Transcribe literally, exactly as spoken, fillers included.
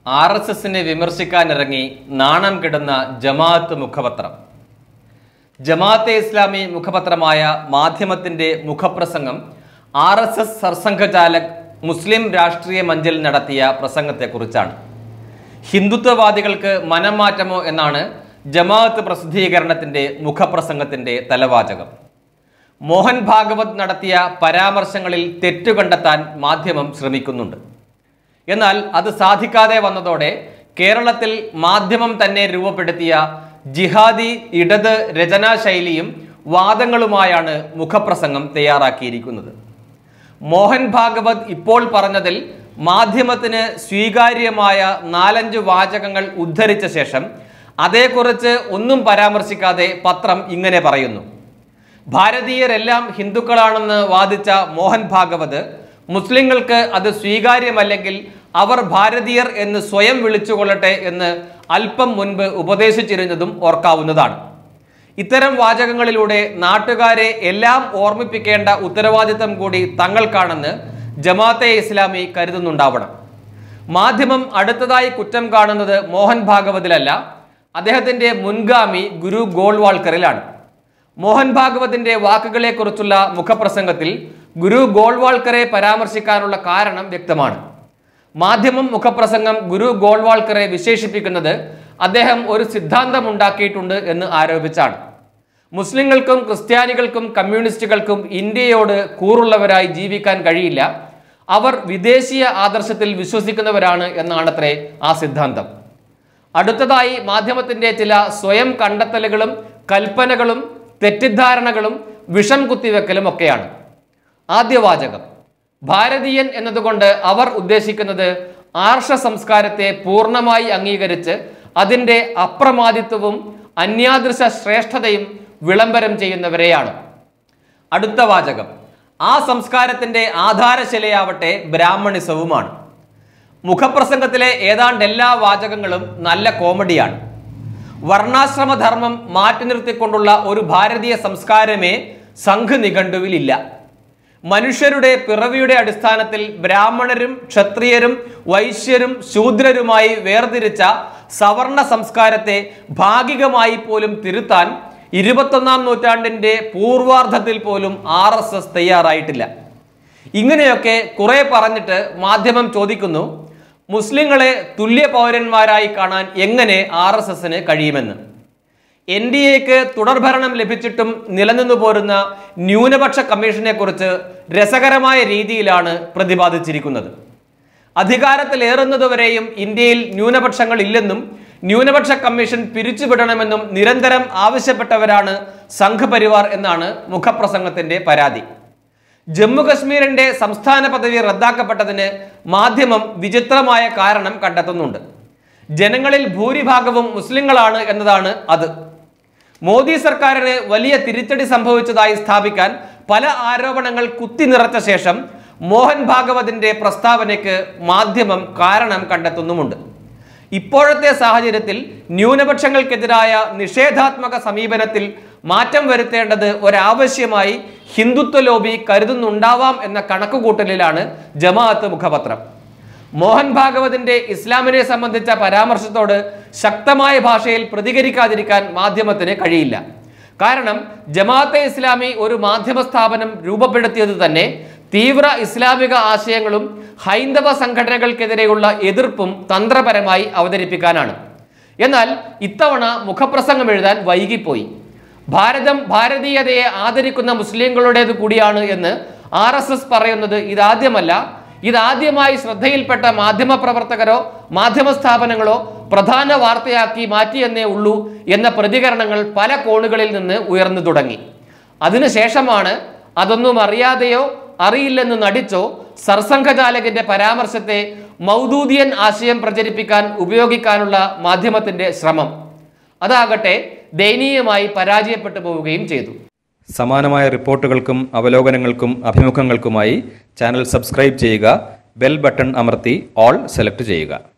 R S എസിനെ വിമർശിക്കാനിറങ്ങി നാണം കെടുന്ന ജമാഅത്ത് മുഖപത്രം. ജമാഅത്തെ ഇസ്ലാമി മുഖപത്രമായ മാധ്യമത്തിന്റെ മുഖപ്രസംഗം ആർ എസ് എസ് സർസംഘചാലക് മുസ്ലിം രാഷ്ട്രീയ മഞ്ചിൽ നടത്തിയ പ്രസംഗത്തെക്കുറിച്ചാണ്. ഹിന്ദുത്വവാദികൾക്ക് മനം മാറ്റമോ എന്നാണ് ജമാഅത്ത് പ്രസിദ്ധീകരണത്തിന്റെ മുഖപ്രസംഗത്തിന്റെ തലവാചകം. മോഹൻ ഭാഗവത് നടത്തിയ പരാമർശങ്ങളിൽ തെറ്റുകണ്ടെത്താൻ മാധ്യമം ശ്രമിക്കുന്നുണ്ട്. എന്നാൽ അത് സാധിക്കാതെ വന്നതോടെ കേരളത്തിൽ മാധ്യമം തന്നെ രൂപപ്പെടുത്തിയ ജിഹാദി ഇടത് രചനാശൈലിയും വാദങ്ങളുമായാണ് മുഖപ്രസംഗം തയ്യാറാക്കിയിരിക്കുന്നത്. മോഹൻ ഭാഗവത് ഇപ്പോൾ പറഞ്ഞതിൽ മാധ്യമത്തിന് സ്വീകാര്യമായ നാലഞ്ച് വാചകങ്ങൾ ഉദ്ധരിച്ച ശേഷം അതേക്കുറിച്ച് ഒന്നും പരാമർശിക്കാതെ പത്രം ഇങ്ങനെ പറയുന്നു: ഭാരതീയരെല്ലാം ഹിന്ദുക്കളാണെന്ന് വാദിച്ച മോഹൻ ഭാഗവത് മുസ്ലിങ്ങൾക്ക് അത് സ്വീകാര്യമല്ലെങ്കിൽ അവർ ഭാരതീയർ എന്ന് സ്വയം വിളിച്ചുകൊള്ളട്ടെ എന്ന് അല്പം മുൻപ് ഉപദേശിച്ചിരുന്നതും ഓർക്കാവുന്നതാണ്. ഇത്തരം വാചകങ്ങളിലൂടെ നാട്ടുകാരെ എല്ലാം ഓർമ്മിപ്പിക്കേണ്ട ഉത്തരവാദിത്തം കൂടി തങ്ങൾക്കാണെന്ന് ജമാഅത്തെ ഇസ്ലാമി കരുതുന്നുണ്ടാവണം. മാധ്യമം അടുത്തതായി കുറ്റം കാണുന്നത് മോഹൻ ഭാഗവതിലല്ല, അദ്ദേഹത്തിന്റെ മുൻഗാമി ഗുരു ഗോൾവാൾക്കറിലാണ്. മോഹൻ ഭാഗവതിന്റെ വാക്കുകളെക്കുറിച്ചുള്ള മുഖപ്രസംഗത്തിൽ ഗുരു ഗോൾവാൾക്കറെ പരാമർശിക്കാനുള്ള കാരണം വ്യക്തമാണ്. മാധ്യമം മുഖപ്രസംഗം ഗുരു ഗോൾവാൾക്കറെ വിശേഷിപ്പിക്കുന്നത് അദ്ദേഹം ഒരു സിദ്ധാന്തം ഉണ്ടാക്കിയിട്ടുണ്ട് എന്ന് ആരോപിച്ചാണ്. മുസ്ലിങ്ങൾക്കും ക്രിസ്ത്യാനികൾക്കും കമ്മ്യൂണിസ്റ്റുകൾക്കും ഇന്ത്യയോട് കൂറുള്ളവരായി ജീവിക്കാൻ കഴിയില്ല, അവർ വിദേശീയ ആദർശത്തിൽ വിശ്വസിക്കുന്നവരാണ് എന്നാണത്രേ ആ സിദ്ധാന്തം. അടുത്തതായി മാധ്യമത്തിന്റെ ചില സ്വയം കണ്ടെത്തലുകളും കൽപ്പനകളും തെറ്റിദ്ധാരണകളും വിഷം കുത്തിവെക്കലും ഒക്കെയാണ്. ആദ്യ വാചകം: ഭാരതീയൻ എന്നതുകൊണ്ട് അവർ ഉദ്ദേശിക്കുന്നത് ആർഷ സംസ്കാരത്തെ പൂർണ്ണമായി അംഗീകരിച്ച് അതിൻ്റെ അപ്രമാദിത്വവും അന്യാദൃശ ശ്രേഷ്ഠതയും വിളംബരം ചെയ്യുന്നവരെയാണ്. അടുത്ത വാചകം: ആ സംസ്കാരത്തിന്റെ ആധാരശിലയാവട്ടെ ബ്രാഹ്മണിസവുമാണ്. മുഖപ്രസംഗത്തിലെ ഏതാണ്ട് എല്ലാ വാചകങ്ങളും നല്ല കോമഡിയാണ്. വർണ്ണാശ്രമധർമ്മം മാറ്റി നിർത്തിക്കൊണ്ടുള്ള ഒരു ഭാരതീയ സംസ്കാരമേ സംഘ് നിഘണ്ടുവിലില്ല. മനുഷ്യരുടെ പിറവിയുടെ അടിസ്ഥാനത്തിൽ ബ്രാഹ്മണരും ക്ഷത്രിയരും വൈശ്യരും ശൂദ്രരുമായി വേർതിരിച്ച സവർണ സംസ്കാരത്തെ ഭാഗികമായി പോലും തിരുത്താൻ ഇരുപത്തൊന്നാം നൂറ്റാണ്ടിന്റെ പൂർവാർദ്ധത്തിൽ പോലും ആർ എസ് എസ് തയ്യാറായിട്ടില്ല. ഇങ്ങനെയൊക്കെ കുറെ പറഞ്ഞിട്ട് മാധ്യമം ചോദിക്കുന്നു, മുസ്ലിങ്ങളെ തുല്യ പൗരന്മാരായി കാണാൻ എങ്ങനെ ആർ എസ് എസിന് കഴിയുമെന്ന്. എൻ ഡി എക്ക് തുടർഭരണം ലഭിച്ചിട്ടും നിലനിന്നു പോരുന്ന ന്യൂനപക്ഷ കമ്മീഷനെ കുറിച്ച് രസകരമായ രീതിയിലാണ് പ്രതിപാദിച്ചിരിക്കുന്നത്. അധികാരത്തിലേറുന്നതുവരെയും ഇന്ത്യയിൽ ന്യൂനപക്ഷങ്ങൾ ഇല്ലെന്നും ന്യൂനപക്ഷ കമ്മീഷൻ പിരിച്ചുവിടണമെന്നും നിരന്തരം ആവശ്യപ്പെട്ടവരാണ് സംഘപരിവാർ എന്നാണ് മുഖപ്രസംഗത്തിന്റെ പരാതി. ജമ്മു കശ്മീരിന്റെ സംസ്ഥാന പദവി റദ്ദാക്കപ്പെട്ടതിന് മാധ്യമം വിചിത്രമായ കാരണം കണ്ടെത്തുന്നുണ്ട്. ജനങ്ങളിൽ ഭൂരിഭാഗവും മുസ്ലിങ്ങളാണ് എന്നതാണ് അത്. മോദി സർക്കാരിന് വലിയ തിരിച്ചടി സംഭവിച്ചതായി സ്ഥാപിക്കാൻ പല ആരോപണങ്ങൾ കുത്തി നിറച്ച ശേഷം മോഹൻ ഭാഗവതിന്റെ പ്രസ്താവനയ്ക്ക് മാധ്യമം കാരണം കണ്ടെത്തുന്നുമുണ്ട്. ഇപ്പോഴത്തെ സാഹചര്യത്തിൽ ന്യൂനപക്ഷങ്ങൾക്കെതിരായ നിഷേധാത്മക സമീപനത്തിൽ മാറ്റം വരുത്തേണ്ടത് ഒരാവശ്യമായി ഹിന്ദുത്വ ലോബി കരുതുന്നുണ്ടാവാം എന്ന കണക്കുകൂട്ടലിലാണ് ജമാഅത്ത് മുഖപത്രം. മോഹൻ ഭാഗവതിന്റെ ഇസ്ലാമിനെ സംബന്ധിച്ച പരാമർശത്തോട് ശക്തമായ ഭാഷയിൽ പ്രതികരിക്കാതിരിക്കാൻ മാധ്യമത്തിന് കഴിയില്ല. കാരണം ജമാഅത്തെ ഇസ്ലാമി ഒരു മാധ്യമ സ്ഥാപനം രൂപപ്പെടുത്തിയത് തന്നെ തീവ്ര ഇസ്ലാമിക ആശയങ്ങളും ഹൈന്ദവ സംഘടനകൾക്കെതിരെയുള്ള എതിർപ്പും തന്ത്രപരമായി അവതരിപ്പിക്കാനാണ്. എന്നാൽ ഇത്തവണ മുഖപ്രസംഗം എഴുതാൻ വൈകിപ്പോയി. ഭാരതം ഭാരതീയതയെ ആദരിക്കുന്ന മുസ്ലിങ്ങളുടേത് കൂടിയാണ് എന്ന് ആർ എസ് എസ് പറയുന്നത് ഇതാദ്യമല്ല. ഇതാദ്യമായി ശ്രദ്ധയിൽപ്പെട്ട മാധ്യമ പ്രവർത്തകരോ മാധ്യമ സ്ഥാപനങ്ങളോ പ്രധാന വാർത്തയാക്കി മാറ്റിയെന്നേ ഉള്ളൂ എന്ന പ്രതികരണങ്ങൾ പല കോണുകളിൽ നിന്ന് ഉയർന്നു തുടങ്ങി. അതിനുശേഷമാണ് അതൊന്നും അറിയാതെയോ അറിയില്ലെന്ന് നടിച്ചോ സർസംഘചാലകിന്റെ പരാമർശത്തെ മൗദൂദിയൻ ആശയം പ്രചരിപ്പിക്കാൻ ഉപയോഗിക്കാനുള്ള മാധ്യമത്തിന്റെ ശ്രമം. അതാകട്ടെ ദയനീയമായി പരാജയപ്പെട്ടു പോവുകയും ചെയ്തു. സമാനമായ റിപ്പോർട്ടുകൾക്കും അവലോകനങ്ങൾക്കും അഭിമുഖങ്ങൾക്കുമായി ചാനൽ സബ്സ്ക്രൈബ് ചെയ്യുക, ബെൽ ബട്ടൺ അമർത്തി ഓൾ സെലക്ട് ചെയ്യുക.